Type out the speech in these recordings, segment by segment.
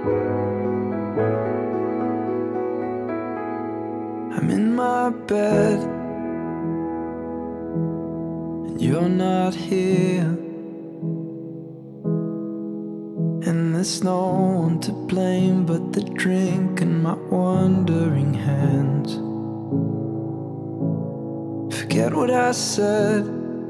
I'm in my bed and you're not here, and there's no one to blame but the drink and my wandering hands. Forget what I said,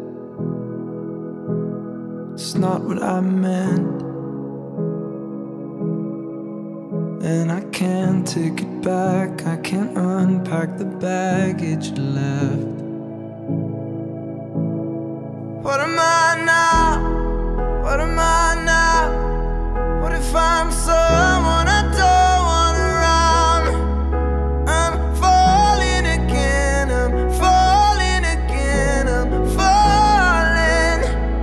it's not what I meant, and I can't take it back. I can't unpack the baggage you left. What am I now? What am I now? What if I'm someone I don't want around? I'm falling again, I'm falling again, I'm falling.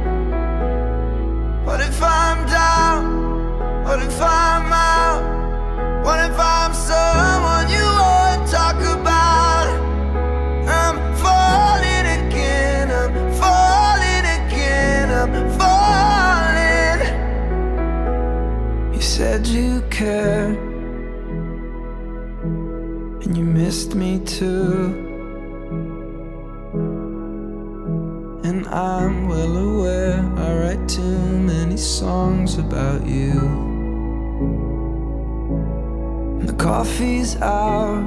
What if I'm down? What if I'm out? What if I'm someone you won't talk about? I'm falling again, I'm falling again, I'm falling. You said you care, and you missed me too, and I'm well aware I write too many songs about you. The coffee's out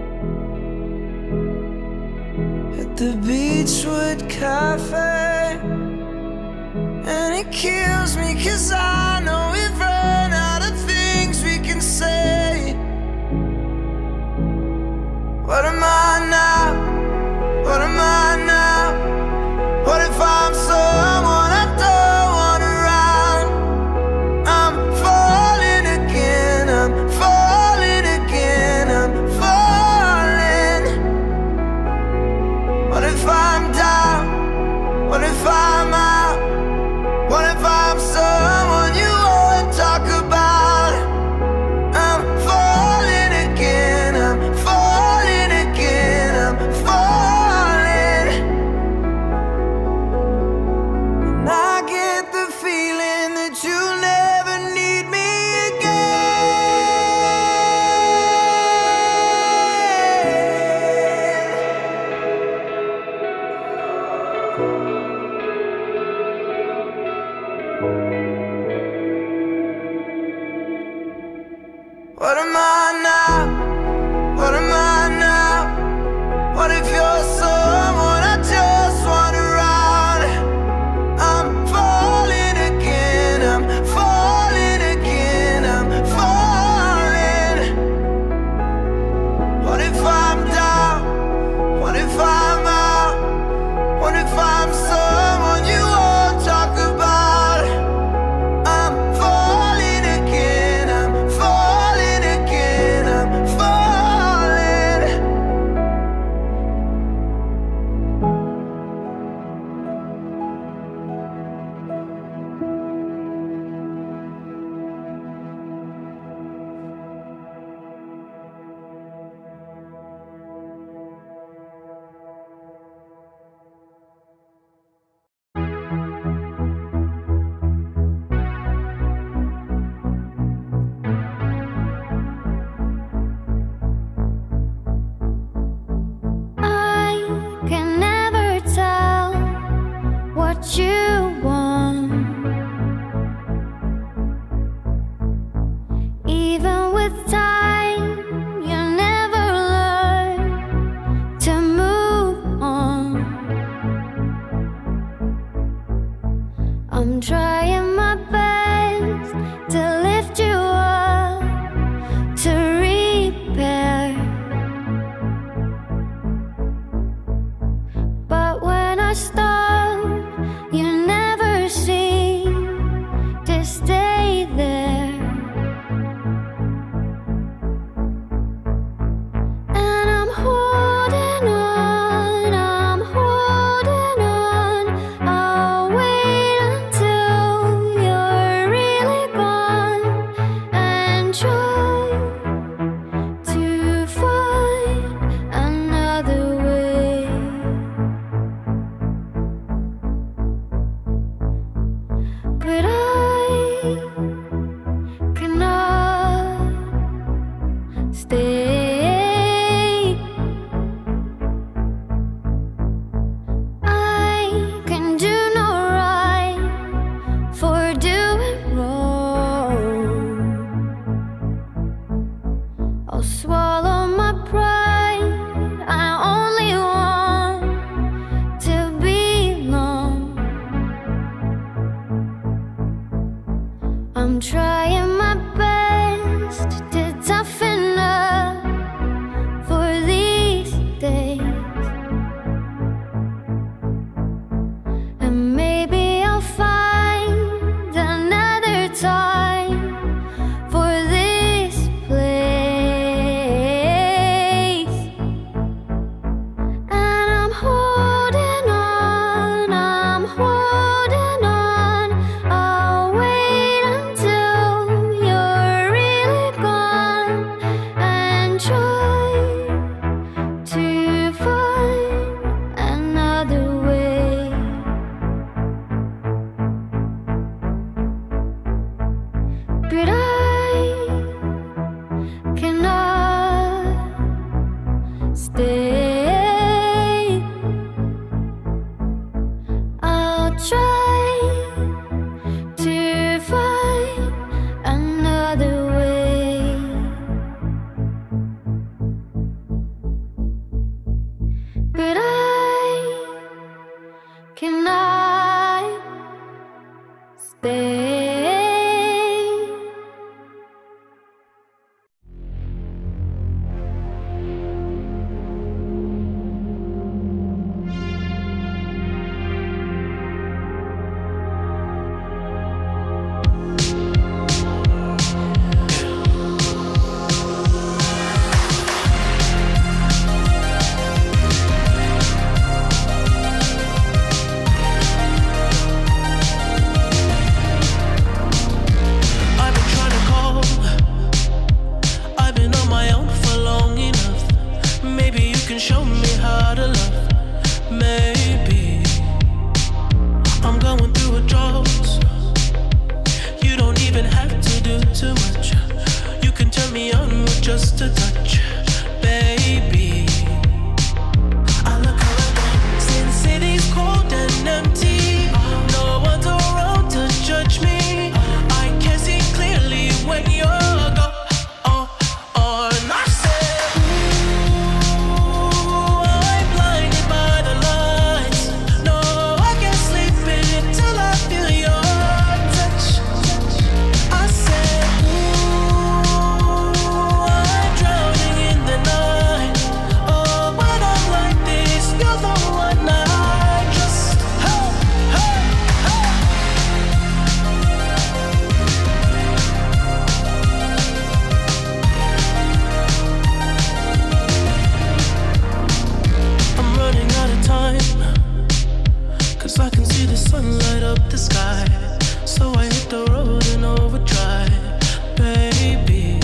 at the Beachwood Cafe, and it kills me 'cause I know we've run out of things we can say. What am I now? What am I now? What if I'm someone I don't want around? I'm falling again, I'm falling again, I'm falling. What if I'm down? What if I'm out? What if I'm someone you won't talk about? I'm falling again, I'm falling again, I'm falling. And I get the feeling that you'll never need me What am I now? What am I now? What if you're someone I just want around? I'm falling again, I'm falling again, I'm falling. What if I'm down? What if I'm out? What if I'm someone you won't talk about? I'm falling again, I'm falling again. but I cannot stay. I'll try to find another way, but I cannot stay. Show me how to love. Maybe I'm going through a drought. You don't even have to do too much. You can turn me on with just a touch, baby. I look around, since city's cold and empty, no one's around to judge me. I can see clearly when you're gone. I can see the sun light up the sky, so I hit the road in overdrive, baby.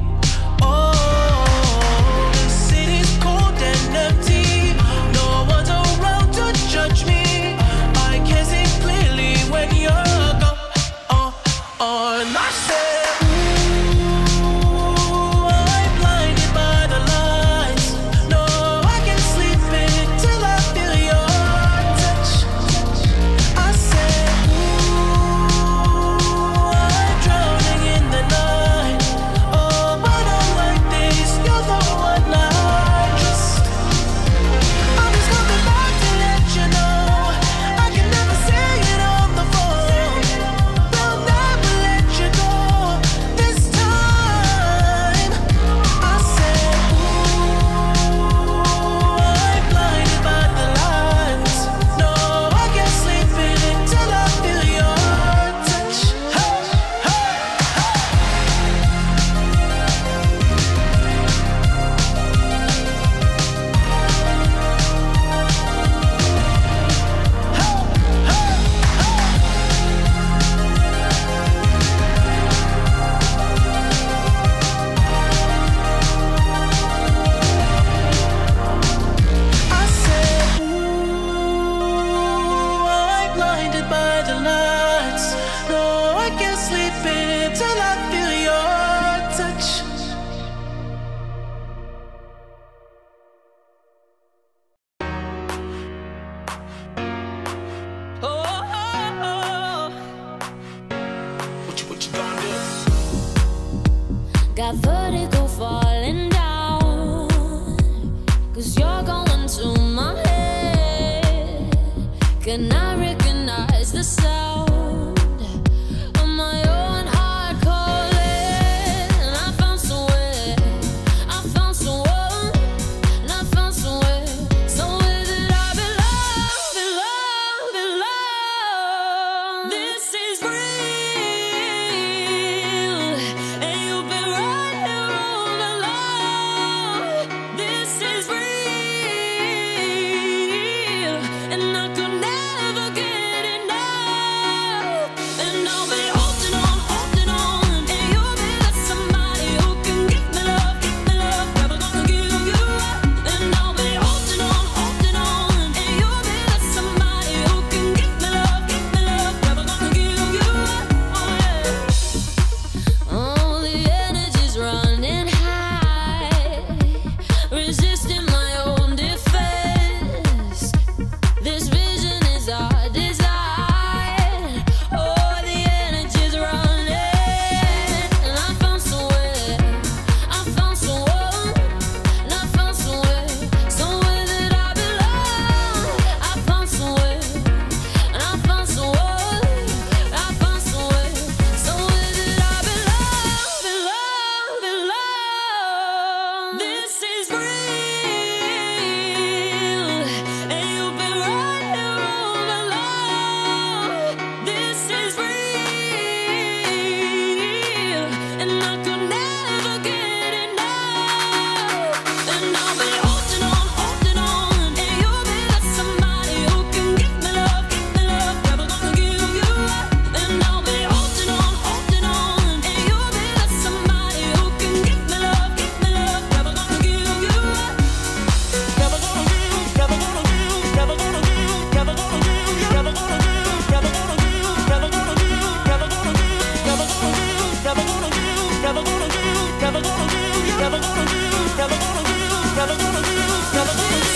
Oh, the city's cold and empty, no one's around to judge me. I can see clearly when you're gone. And I said, ooh, I'm blinded by the lights. No, I can't sleep until I feel your touch. I said, ooh, I'm drowning in the night. Oh, but I'm like this, you're the one I trust. I'm just coming back to let you know I can never say it on the phone. They'll never let you go this time. I said, ooh, I'm blinded by the lights. No, I can't sleep until I feel your touch. Hey, hey, I said, ooh, I'm blinded by the lights. No, I can't sleep until I feel your touch. Oh, what you gonna do? Got vertigo falling down, 'cause you're going to my head. Can I recognize the sound of my own heart calling? And I found somewhere, I found someone, and I found somewhere that I belong, belong. This is real, and you've been right here all along. This is real, and I could never get enough. never gonna give you, never gonna give, never gonna give, never gonna give, never gonna give.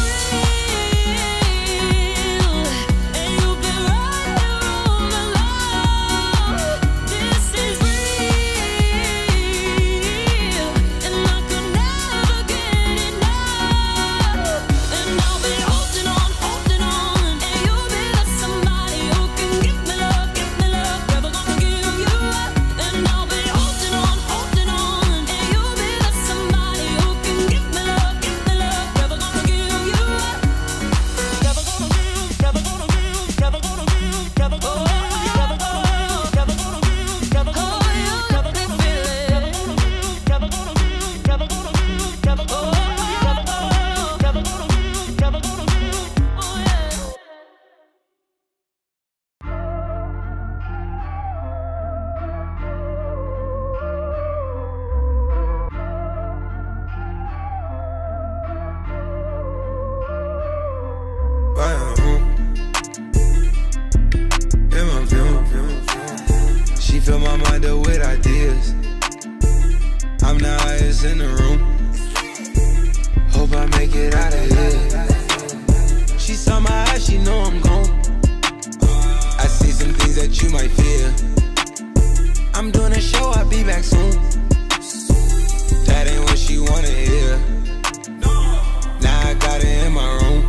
She fill my mind up with ideas. I'm the highest in the room. Hope I make it out of here. She saw my eyes, she know I'm gone. I see some things that you might fear. I'm doing a show, I'll be back soon. That ain't what she wanna hear. Now I got it in my room.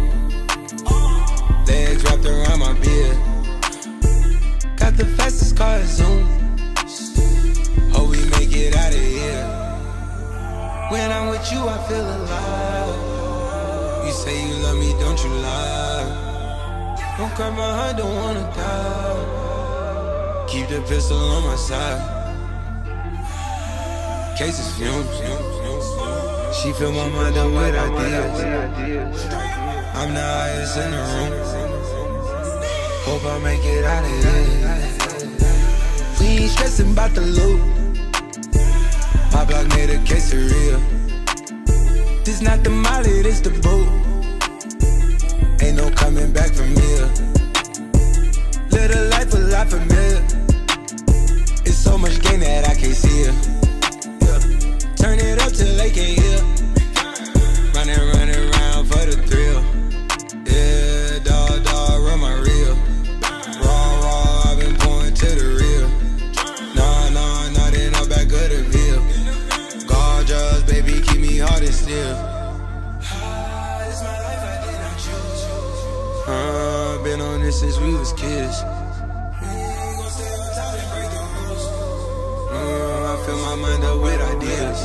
Legs wrapped around my beard. Got the fastest car, Zoom. Hope we make it out of here. When I'm with you, I feel alive. You say you love me, don't you lie? Don't cry my heart, don't wanna die. Keep the pistol on my side. Cases fumes. She fill my mind up with ideas. I'm the highest in the room. Hope I make it out of here. We ain't stressing about the loot. My block made a quesadilla. This not the molly, this the boot. Ain't no coming back from here. Live a life a lot familiar. It's so much gain that I can't see it. Yeah. Turn it up till they can't hear. Running around for the thrill. Yeah, dog, run my reel. Raw, I've been pouring to the real. Nah, then I'm back of the veil. Gorgeous, baby, keep me hard and still. This my life, I did not choose. Been on this since we was kids. I fill my mind up with ideas.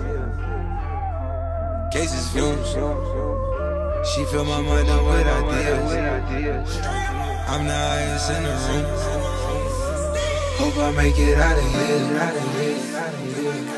Cases fumes. She fill my mind up with ideas. I'm the highest in the room. Hope I make it out of here.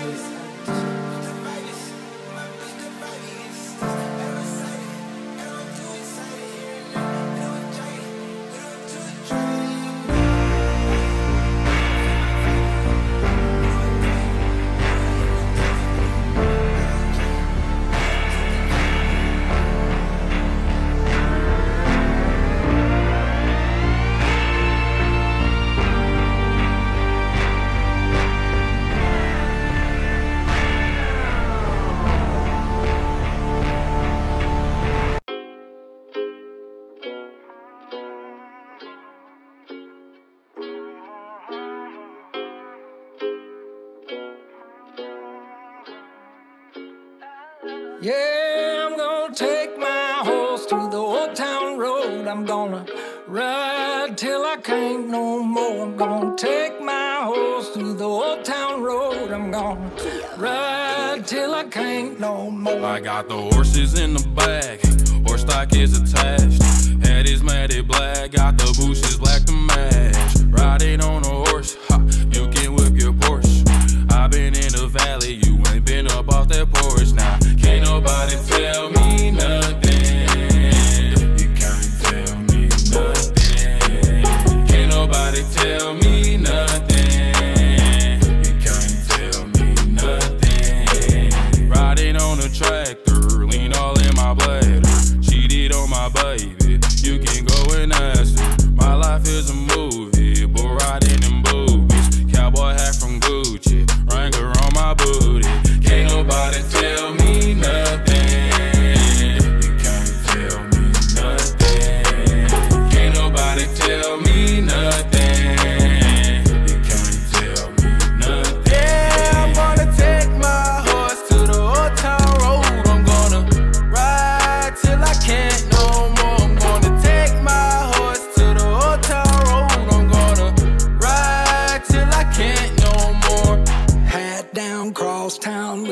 Yeah, I'm gonna take my horse to the old town road. I'm gonna ride till I can't no more. I'm gonna take my horse to the old town road. I'm gonna ride till I can't no more. I got the horses in the back, horse stock is attached. Head is matted black, got the bushes black to match. Riding on a horse, ha, you can whip your Porsche. I been in the valley, you ain't been up off that porch. Now, can't nobody tell me nothing. You can't tell me nothing. Can't nobody tell me nothing. You can't tell me nothing. Riding on a tractor, lean all in my bladder. Cheated on my baby, you can go and ask her. My life is a movie, but riding in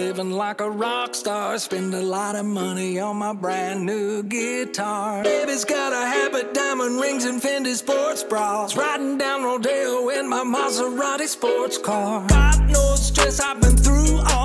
living like a rock star. Spend a lot of money on my brand new guitar. Baby's got a habit, diamond rings and Fendi sports bras. Riding down Rodeo in my Maserati sports car. Got no stress, I've been through all